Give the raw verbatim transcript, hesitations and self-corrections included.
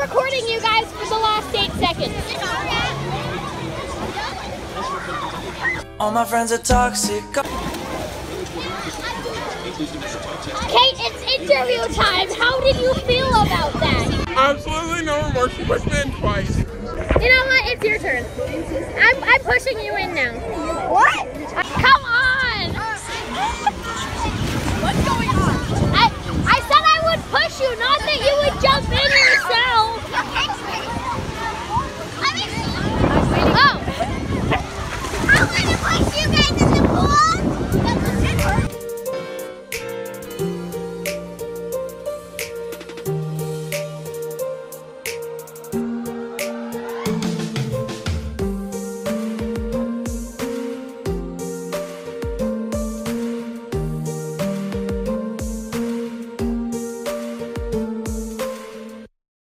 recording you guys for the last eight seconds. All my friends are toxic. Kate, it's interview time. How did you feel about that? Absolutely no remorse. She pushed me in twice. You know what? It's your turn. I'm, I'm pushing you in